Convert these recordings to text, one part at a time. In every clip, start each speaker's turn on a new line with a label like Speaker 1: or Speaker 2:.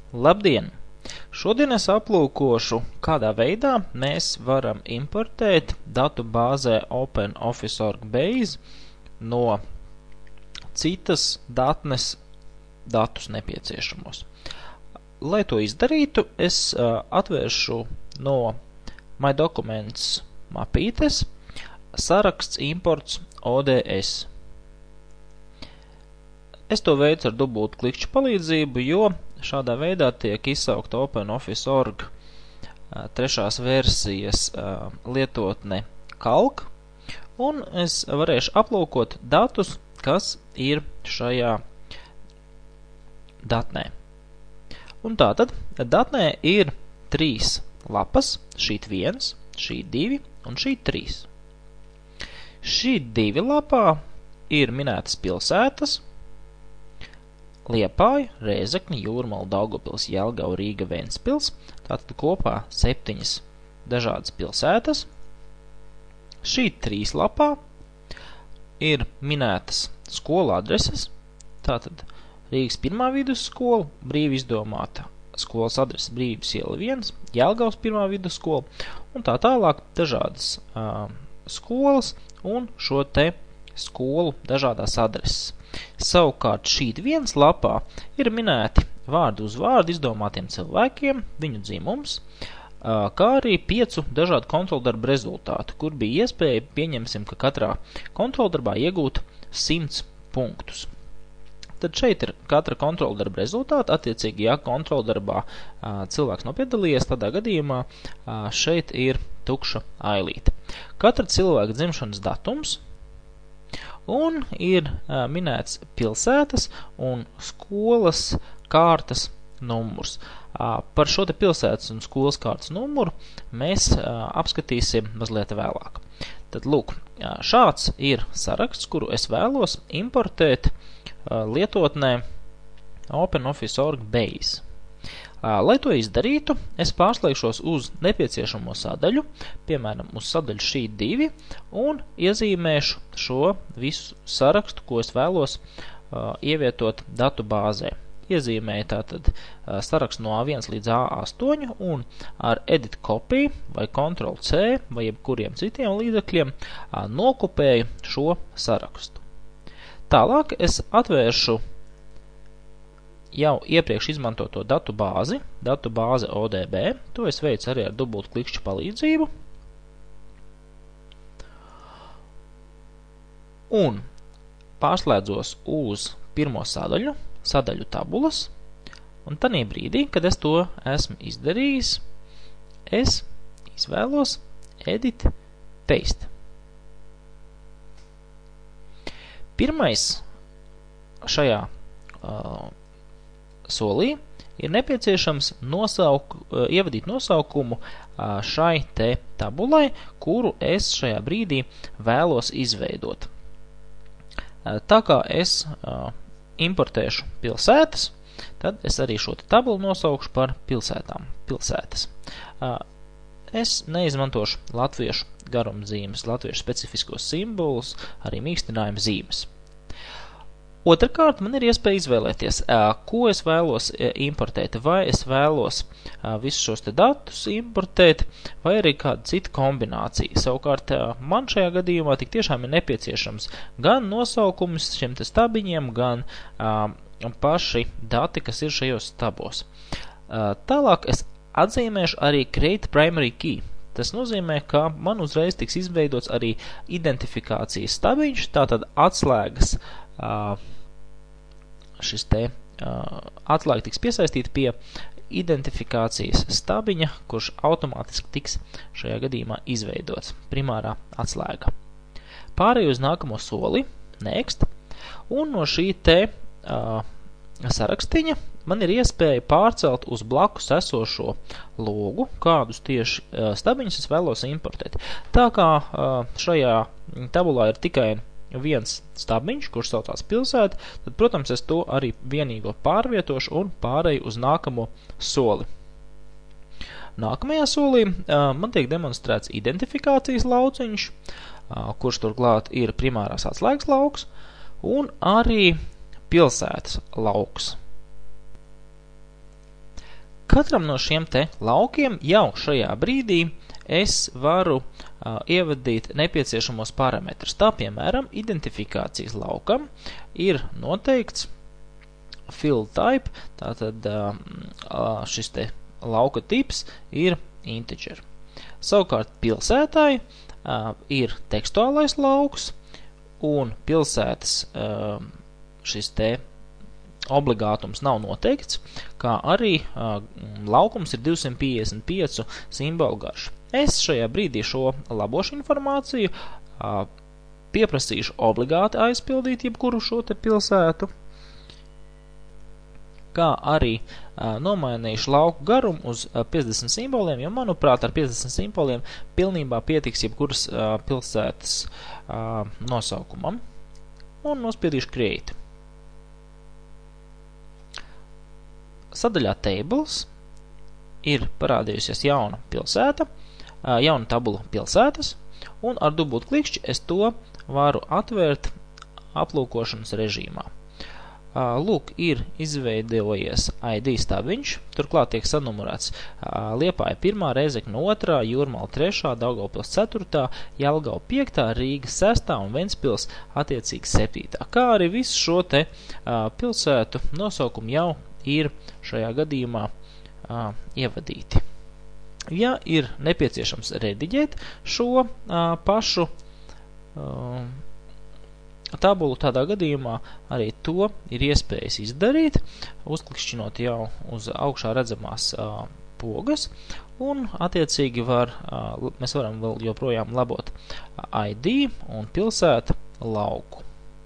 Speaker 1: Labdien! Šodien es aplūkošu, kādā veidā mēs varam importēt datu bāzē OpenOffice.org Base no citas datnes datus nepieciešamos. Lai to izdarītu, es atvēršu no My Documents mapītes saraksts imports ODS. Es to veicu ar dubultu klikšķu palīdzību, jo šādā veidā tiek izsaukta OpenOffice.org trešās versijas lietotne Calc, un es varēšu aplūkot datus, kas ir šajā datnē. Un tātad datnē ir 3 lapas, šīt 1, šīt 2 un šīt 3. Šīt 2 lapā ir minētas pilsētas: Liepāja, Rēzekne, Jūrmala, Daugavpils, Jelgava, Rīga, Ventspils, tātad kopā 7 dažādas pilsētas. Šī 3 lapā ir minētas skolu adreses, tātad Rīgas 1. vidusskola, brīvi izdomāta skolas adrese Brīvības iela 1, Jelgavas 1. vidusskola un tā tālāk dažādas skolas un šo te skolu dažādās adreses. Savukārt šīt 1 lapā ir minēti vārdu uz vārdu izdomātiem cilvēkiem, viņu dzimums, kā arī 5 dažādu kontroldarbu rezultātu, kur bija iespēja, pieņemsim, ka katrā kontroldarbā iegūt 100 punktus. Tad šeit ir katra kontroldarba rezultāta, attiecīgi, ja kontroldarbā cilvēks nav piedalījies, tādā gadījumā šeit ir tukša ailīte. Katra cilvēka dzimšanas datums, un ir minēts pilsētas un skolas kārtas numurs. Par šo te pilsētas un skolas kārtas numuru mēs apskatīsim mazliet vēlāk. Tad lūk, šāds ir saraksts, kuru es vēlos importēt lietotnē OpenOffice.org Base. Lai to izdarītu, es pārslēgšos uz nepieciešamo sadaļu, piemēram, uz sadaļu šīt 2, un iezīmēšu šo visu sarakstu, ko es vēlos ievietot datu bāzē. Iezīmēju tātad sarakstu no A1 līdz A8 un ar Edit Copy vai Ctrl+C vai jebkuriem citiem līdzekļiem nokopēju šo sarakstu. Tālāk es atvēršu jau iepriekš izmantoto datu bāzi ODB, to es veicu arī ar dubultu klikšķu palīdzību. Un pārslēdzos uz pirmo sadaļu tabulas, un tanī brīdī, kad es to esmu izdarījis, es izvēlos Edit Paste. Pirmais šajā solī ir nepieciešams ievadīt nosaukumu šai te tabulai, kuru es šajā brīdī vēlos izveidot. Tā kā es importēšu pilsētas, tad es arī šo tabulu nosaukšu par pilsētas. Es neizmantošu latviešu garumzīmes, latviešu specifiskos simbolus, arī mīkstinājuma zīmes. Otrakārt, man ir iespēja izvēlēties, ko es vēlos importēt, vai es vēlos visus šos te datus importēt, vai arī kāda cita kombinācija. Savukārt, man šajā gadījumā tik tiešām ir nepieciešams gan nosaukums šiem te stabiņiem, gan paši dati, kas ir šajos stabos. Tālāk es atzīmēšu arī Create Primary Key. Tas nozīmē, ka man uzreiz tiks izveidots arī identifikācijas stabiņš, tātad atslēgas šis te atslēga tiks piesaistīta pie identifikācijas stabiņa, kurš automātiski tiks šajā gadījumā izveidots, primārā atslēga. Pārēju uz nākamo soli, Next, un no šī te sarakstiņa man ir iespēja pārcelt uz blakus esošo logu, kādus tieši stabiņus es vēlos importēt. Tā kā šajā tabulā ir tikai viens stabiņš, kurš saucās pilsēta, tad, protams, es to arī vienīgo pārvietošu un pārēju uz nākamo soli. Nākamajā solī man tiek demonstrēts identifikācijas lauciņš, kurš turklāt ir primārās atslēgas lauks, un arī pilsētas lauks. katram no šiem te laukiem jau šajā brīdī es varu ievadīt nepieciešamos parametrus. Tā, piemēram, identifikācijas laukam ir noteikts field type, tātad šis te lauka tips ir integer. Savukārt pilsētai ir tekstuālais lauks, un pilsētas šis te obligātums nav noteikts, kā arī laukums ir 255 simbolu garš. Es šajā brīdī šo labošu informāciju pieprasīšu obligāti aizpildīt jebkuru šo te pilsētu, kā arī nomainīšu lauku garumu uz 50 simboliem, jo, manuprāt, ar 50 simboliem pilnībā pietiks jebkuras pilsētas nosaukumam. Un nospiedīšu create. Sadaļā tables ir parādījusies jauna pilsēta, jauna tabula pilsētas, un ar dubultklikšķi es to varu atvērt aplūkošanas režīmā. Lūk, ir izveidojies ID stabiņš, turklāt tiek sanumurēts Liepāja 1, Reizekne 2, Jūrmala 3, Daugavpils 4, Jelgava 5, Rīga 6 un Ventspils attiecīgi 7. Kā arī visu šo te pilsētu nosaukumu jau ir šajā gadījumā ievadīti. Ja ir nepieciešams rediģēt šo pašu tabulu, tādā gadījumā arī to ir iespējas izdarīt, uzklikšķinot jau uz augšā redzamās pogas, un attiecīgi mēs varam vēl joprojām labot ID un pilsēta lauku.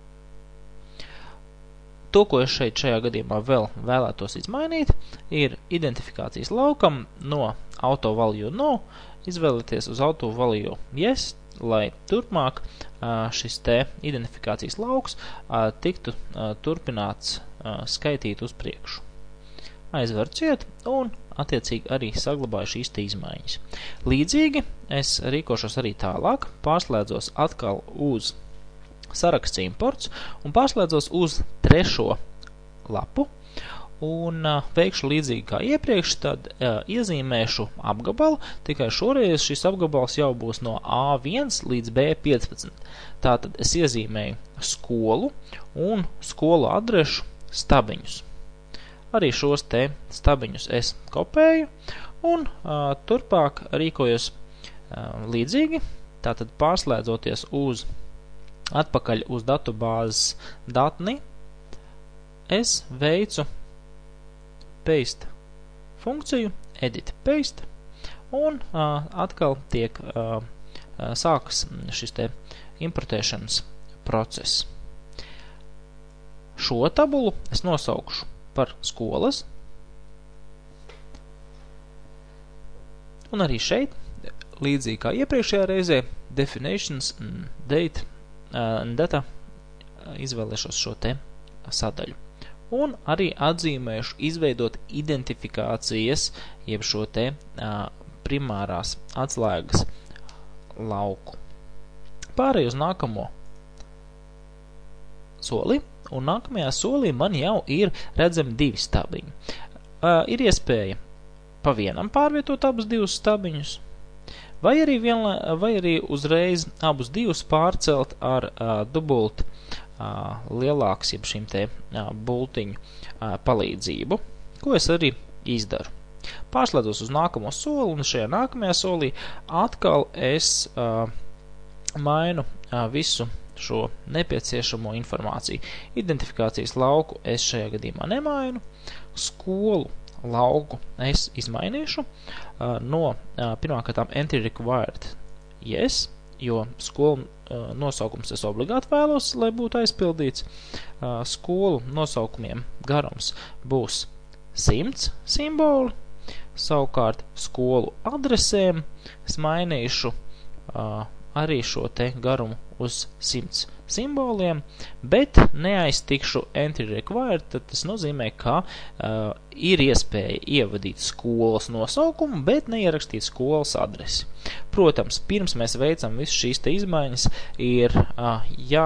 Speaker 1: To, ko es šajā gadījumā vēl vēlētos izmainīt, ir identifikācijas laukam no auto value no izvēlēties uz auto value yes, lai turpmāk šis te identifikācijas lauks tiktu turpināts skaitīt uz priekšu. Aizveru ciet un attiecīgi arī saglabāju šīs te izmaiņas. Līdzīgi es rīkošos arī tālāk, pārslēdzos atkal uz saraksts imports un pārslēdzos uz 3. lapu un veikšu līdzīgi kā iepriekš, tad iezīmēšu apgabalu, tikai šoreiz šis apgabals jau būs no A1 līdz B15. Tātad es iezīmēju skolu un skolu adrešu stabiņus. Arī šos te stabiņus es kopēju un turpāk rīkojos līdzīgi, tātad pārslēdzoties atpakaļ uz datubāzes datni, es veicu paste funkciju, edit paste, un atkal tiek sākas šis te importēšanas process. Šo tabulu es nosaukšu par skolas, un arī šeit, līdzīgi kā iepriekšējā reizē, definitions, date and data, izvēlēšos šo te sadaļu. Un arī atzīmēšu izveidot identifikācijas, jeb šo te primārās atslēgas lauku. Pārēju uz nākamo soli, un nākamajā solī man jau ir redzami 2 stabiņi. Ir iespēja pa vienam pārvietot abus 2 stabiņus, vai arī uzreiz abus 2 pārcelt ar dubult lielāks, jeb šim te bultiņu palīdzību, ko es arī izdaru. Pārslēdzos uz nākamo soli, un šajā nākamajā solī atkal es mainu visu šo nepieciešamo informāciju. Identifikācijas lauku es šajā gadījumā nemainu, skolu lauku es izmainīšu no pirmkārtām entry required yes, jo skolu nosaukums es obligāti vēlos, lai būtu aizpildīts. Skolu nosaukumiem garums būs 100 simboli, savukārt skolu adresēm es mainīšu arī šo te garumu uz 100 simboliem, bet neaiztikšu entry required, tad tas nozīmē, ka ir iespēja ievadīt skolas nosaukumu, bet neierakstīt skolas adresi. Protams, pirms mēs veicam visu šīs te izmaiņas, ir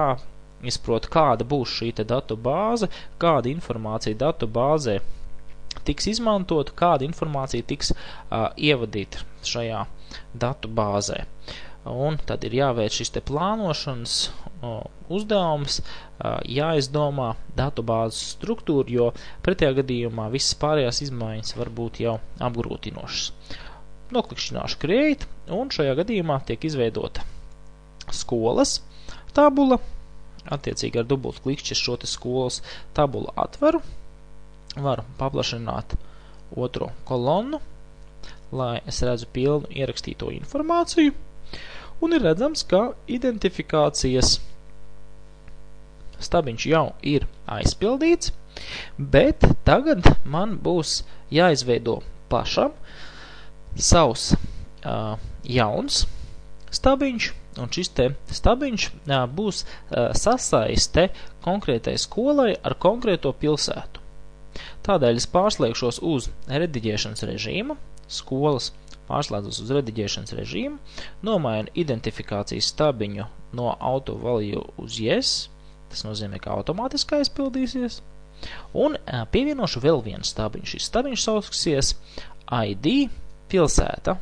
Speaker 1: jāizprot, kāda būs šī te datu bāze, kāda informācija datu bāzē tiks izmantota, kāda informācija tiks ievadīta šajā datu bāzē. Un tad ir jāveic šis te plānošanas uzdevums, jāizdomā datubāzes struktūra, jo pretējā gadījumā visas pārējās izmaiņas var būt jau apgrūtinošas. Noklikšķināšu Create, un šajā gadījumā tiek izveidota skolas tabula. Attiecīgi ar dubultu klikšķi šo te skolas tabulu atveru. Varu paplašināt otro kolonnu, lai es redzu pilnu ierakstīto informāciju. Un ir redzams, ka identifikācijas stabiņš jau ir aizpildīts, bet tagad man būs jāizveido pašam savs jauns stabiņš, un šis te stabiņš būs sasaiste konkrētai skolai ar konkrēto pilsētu. Tādēļ es pārslēgšos uz rediģēšanas režīmu, skolas pārslēdzos uz rediģēšanas režīmu, nomainu identifikācijas stabiņu no auto value uz yes, tas nozīmē, ka automātiski aizpildīsies, un pievienošu vēl vienu stabiņu. Šis stabiņš sauksies ID pilsēta.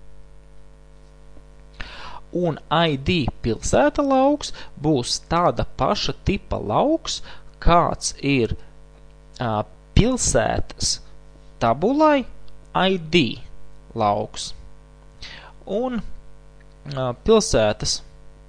Speaker 1: Un ID pilsēta lauks būs tāda paša tipa lauks, kāds ir pilsētas tabulai ID lauks. Un pilsētas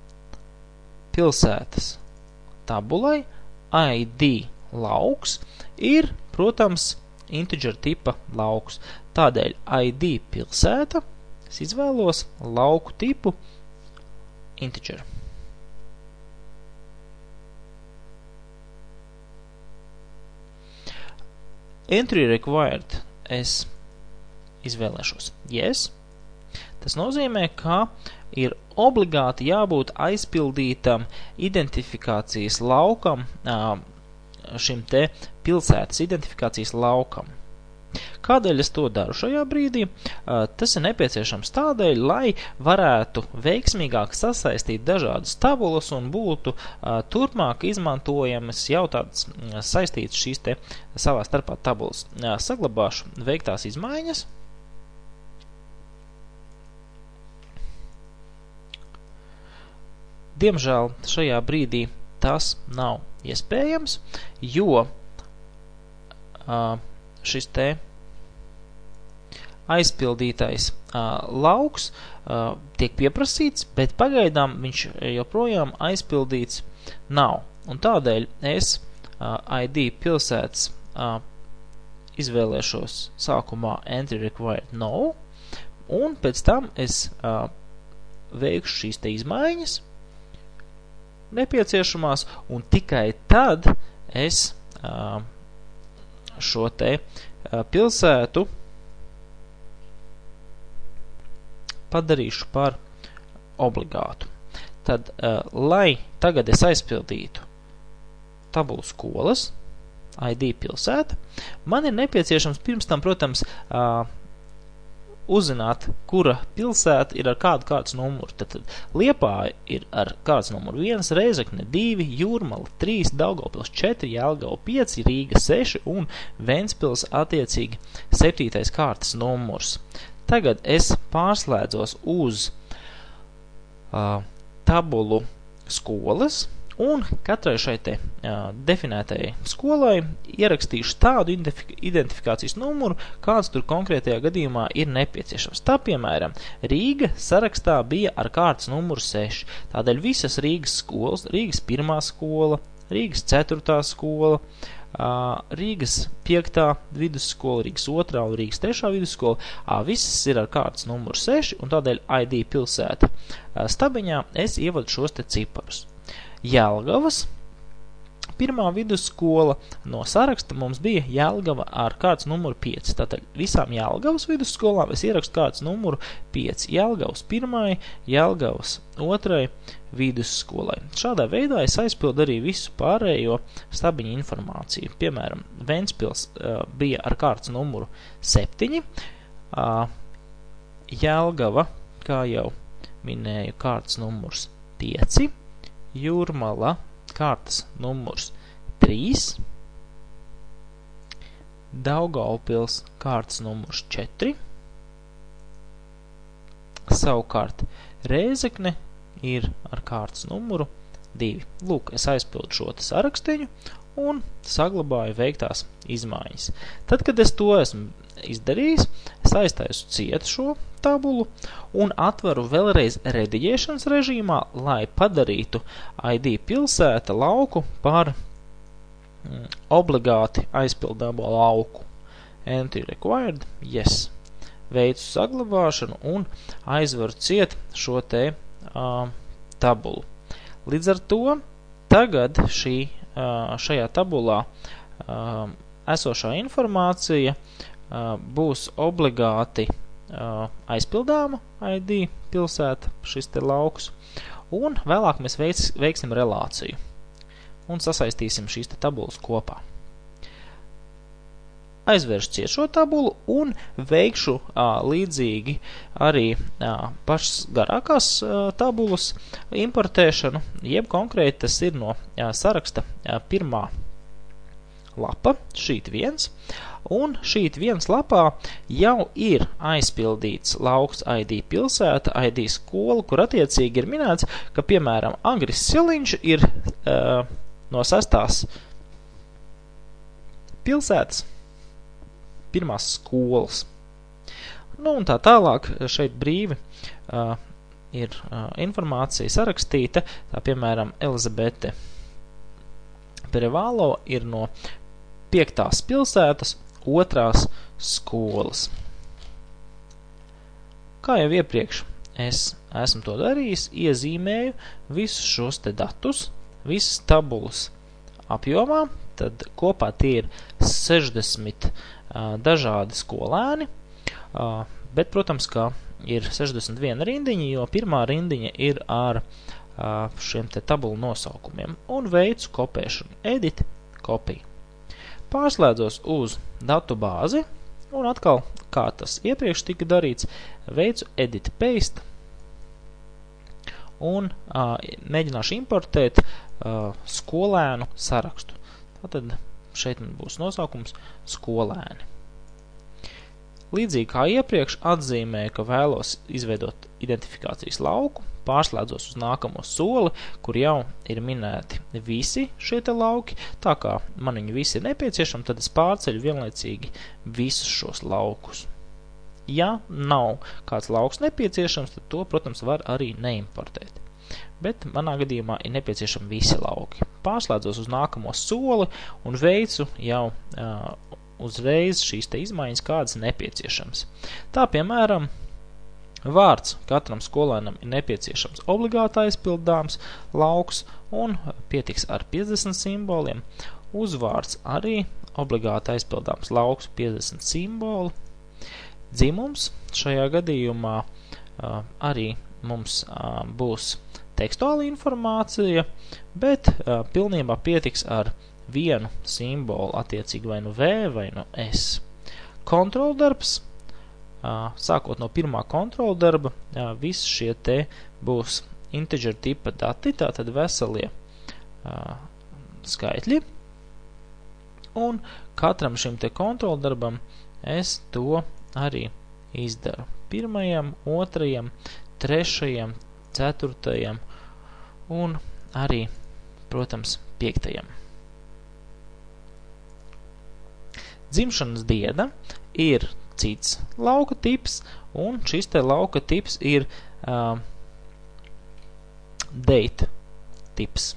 Speaker 1: tabulai ID lauks ir, protams, integer tipa lauks. Tādēļ ID pilsēta es izvēlos lauku tipu integer. Entry required es izvēlēšos yes. Tas nozīmē, ka ir obligāti jābūt aizpildītam identifikācijas laukam, šim te pilsētas identifikācijas laukam. Kādēļ es to daru šajā brīdī? Tas ir nepieciešams tādēļ, lai varētu veiksmīgāk sasaistīt dažādas tabulas un būtu turpmāk izmantojamas jau tādas saistītas šīs te savā starpā tabulas. Saglabāšu veiktās izmaiņas. Diemžēl šajā brīdī tas nav iespējams, jo šis te aizpildītais lauks tiek pieprasīts, bet pagaidām viņš joprojām aizpildīts nav. Un tādēļ es ID pilsētas izvēlēšos sākumā entry required no, un pēc tam es veikšu šīs te izmaiņas nepieciešamās, un tikai tad es šo te pilsētu padarīšu par obligātu. Tad, lai tagad es aizpildītu tabulu skolas, ID pilsēta, man ir nepieciešams pirms tam, protams, uzzināt, kura pilsēta ir ar kāds numuru. Tad Liepāja ir ar kāds numuru 1, Reizekne 2, Jūrmala 3, Daugavpils 4, Jelgava 5, Rīga 6 un Ventspils attiecīgi 7. kārtas numurs. Tagad es pārslēdzos uz tabulu skolas un katrai šai te definētajai skolai ierakstīšu tādu identifikācijas numuru, kāds tur konkrētajā gadījumā ir nepieciešams. Tā, piemēram, Rīga sarakstā bija ar kārtas numuru 6. Tādēļ visas Rīgas skolas, Rīgas 1. skola, Rīgas 4. skola, Rīgas 5. vidusskola, Rīgas 2. un Rīgas 3. vidusskola, visas ir ar kārtas numuru 6, un tādēļ ID pilsēta stabiņā es ievadu šos te ciparus. Jelgavas 1. vidusskola no saraksta mums bija Jelgava ar kārtas numuru 5. Tātad visām Jelgavas vidusskolām es ierakstu kārtas numuru 5. Jelgavas 1., Jelgavas 2. vidusskolai. Šādā veidā es aizpildu arī visu pārējo stabiņu informāciju. Piemēram, Ventspils bija ar kārtas numuru 7. Jelgava, kā jau minēju, kārtas numurs 5. Jūrmala kārtas numurs 3, Daugavpils kārtas numurs 4. Savukārt Rēzekne ir ar kārtas numuru 2. Lūk, es aizpildu šo sarakstiņu un saglabāju veiktās izmaiņas. Tad, kad es to esmu izdarījis, es aiztaisu ciet šo tabulu un atveru vēlreiz rediģēšanas režīmā, lai padarītu ID pilsēta lauku par obligāti aizpildāmo lauku. Entry required, yes. Veicu saglabāšanu un aizveru ciet šo te tabulu. Līdz ar to tagad šajā tabulā esošā informācija būs obligāti aizpildāma ID pilsēta, šis te lauks, un vēlāk mēs veiksim relāciju un sasaistīsim šīs te tabulas kopā. Aizvēršu ciet šo tabulu un veikšu līdzīgi arī pašas garākās tabulas importēšanu, jeb konkrēti tas ir no saraksta pirmā lapa, sheet 1, un sheet 1 lapā jau ir aizpildīts lauks ID pilsēta, ID skola, kur attiecīgi ir minēts, ka, piemēram, Agris Siliņš ir no 6. pilsētas pirmās skolas. Nu, un tā tālāk šeit brīvi ir informācija sarakstīta, tā piemēram Elizabete Perevalo ir no 5. pilsētas 2. skolas. Kā jau iepriekš es esmu to darījis, iezīmēju visus šos te datus, visas tabulas apjomā, tad kopā tie ir 60 dažādi skolēni, bet, protams, ka ir 61 rindiņa, jo pirmā rindiņa ir ar šiem te tabulu nosaukumiem, un veicu kopēšanu, edit, copy. Pārslēdzos uz datu bāzi, un atkal, kā tas iepriekš tika darīts, veicu edit, paste, un mēģināšu importēt skolēnu sarakstu. Tātad šeit būs nosaukums skolēni. Līdzīgi kā iepriekš atzīmēju, ka vēlos izveidot identifikācijas lauku, pārslēdzos uz nākamo soli, kur jau ir minēti visi šie te lauki, tā kā man viņi visi ir nepieciešami, tad es pārceļu vienlaicīgi visus šos laukus. Ja nav kāds lauks nepieciešams, tad to, protams, var arī neimportēt. Bet manā gadījumā ir nepieciešami visi lauki. Pārslēdzos uz nākamo soli un veicu jau uzreiz šīs te izmaiņas, kādas nepieciešams. Tā, piemēram, vārds katram skolēnam ir nepieciešams obligāti aizpildāms lauks un pietiks ar 50 simboliem. Uzvārds arī obligāti aizpildāms lauks 50 simboli. Dzimums šajā gadījumā arī mums būs tekstuāla informācija, bet pilnībā pietiks ar vienu simbolu, attiecīgi vai nu V vai nu S. Kontroldarbs, sākot no pirmā kontroldarba, visi šie te būs integer tipa dati, tātad veselie skaitļi, un katram šim te kontroldarbam es to arī izdaru. 1., 2., 3., 4. un arī, protams, 5. Dzimšanas diena ir cits lauka tips, un šis te lauka tips ir date tips.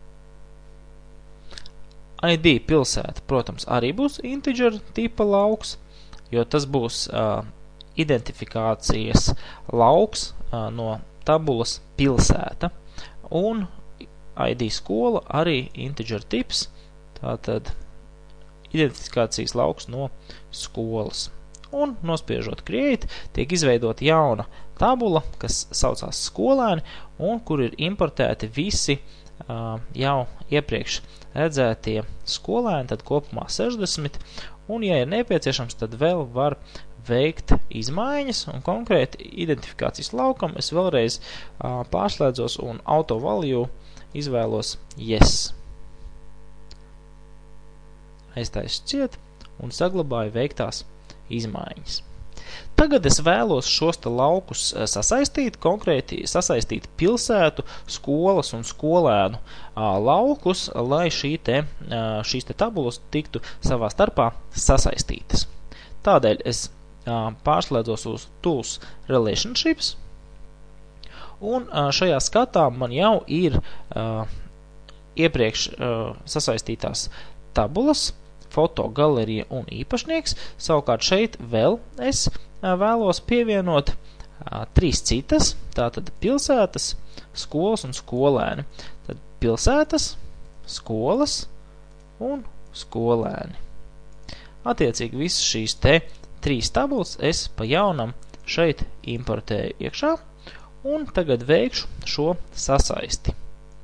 Speaker 1: ID pilsēta, protams, arī būs integer tipa lauks, jo tas būs identifikācijas lauks no tabulas pilsēta, un ID skola arī integer tips, tātad identifikācijas lauks no skolas. Un nospiežot create, tiek izveidota jauna tabula, kas saucās skolēni, un kur ir importēti visi jau iepriekš redzētie skolēni, tad kopumā 60, un ja ir nepieciešams, tad vēl var veikt izmaiņas, un konkrēti identifikācijas laukam es vēlreiz pārslēdzos un auto value izvēlos yes. Aiztaisu ciet un saglabāju veiktās izmaiņas. Tagad es vēlos šos te laukus sasaistīt, konkrēti sasaistīt pilsētu, skolas un skolēnu laukus, lai šīs te tabulas tiktu savā starpā sasaistītas. Tādēļ es pārslēdzos uz Tools Relationships, un šajā skatā man jau ir iepriekš sasaistītās tabulas, foto, galerija un īpašnieks. Savukārt šeit vēl es vēlos pievienot 3 citas, tātad pilsētas, skolas un skolēni. Tad pilsētas, skolas un skolēni. Attiecīgi visas šīs te 3 tabulas es pa jaunam šeit importēju iekšā un tagad veikšu šo sasaisti.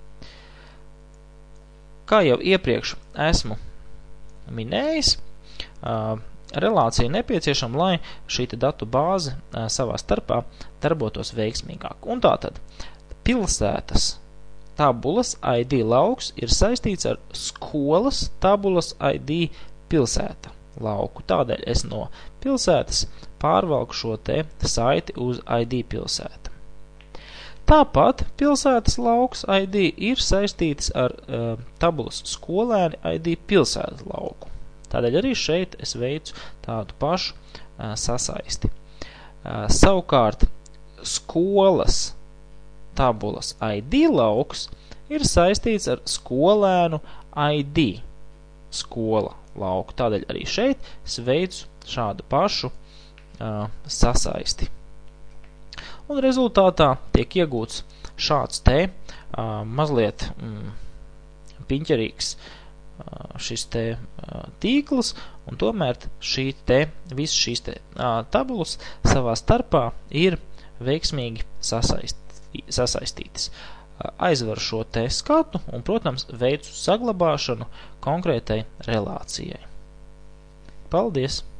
Speaker 1: Kā jau iepriekš esmu minējis, relācija nepieciešama, lai šī datu bāze savā starpā darbotos veiksmīgāk. Un tātad pilsētas tabulas ID lauks ir saistīts ar skolas tabulas ID pilsēta lauku. Tādēļ es no pilsētas pārvalku šo te saiti uz ID pilsēta. Tāpat pilsētas lauks ID ir saistīts ar tabulas skolēni ID pilsētas lauku. Tādēļ arī šeit es veicu tādu pašu sasaisti. Savukārt skolas tabulas ID lauks ir saistīts ar skolēnu ID skola lauku. Tādēļ arī šeit es veicu šādu pašu sasaisti. Un rezultātā tiek iegūts šāds te mazliet piņķerīgs šis te tīkls, un tomēr visas šīs te tabulas savā starpā ir veiksmīgi sasaistītas. Aizveru šo te skatu un, protams, veicu saglabāšanu konkrētai relācijai. Paldies!